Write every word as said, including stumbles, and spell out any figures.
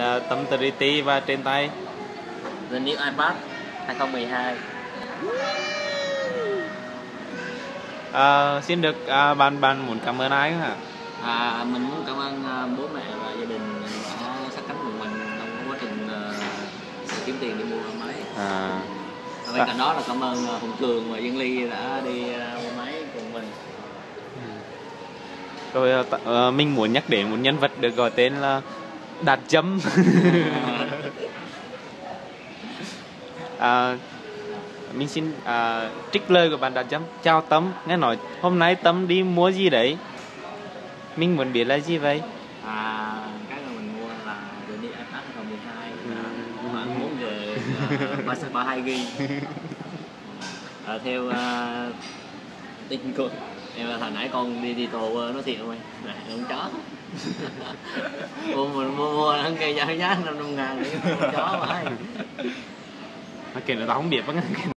là tấm tê tê và trên tay The New iPad hai không một hai. À, xin được à, bạn bạn muốn cảm ơn ai không hả? À, mình muốn cảm ơn uh, bố mẹ và gia đình đã sát cánh cùng mình trong quá trình uh, kiếm tiền đi mua máy. À. Và bên cạnh đó là cảm ơn uh, Hùng Cường và Dương Ly đã đi uh, mua máy cùng mình. Rồi uh, mình muốn nhắc đến một nhân vật được gọi tên là Đạt Châm. à, mình xin à, trích lời của bạn Đạt Châm. Chào Tâm, nghe nói hôm nay Tâm đi mua gì đấy, mình muốn biết là gì vậy? À, cái mà mình mua là The New iPad hai không một hai, khoảng bốn G ba mươi hai gi-ga-bai. À, theo uh, tin của em là hồi nãy con đi đi tồ nó thiệt rồi này con chó. Mua mình mua mua nó kêu giá giá năm trăm ngàn để con chó mà ai. Nó kể là tao không biết.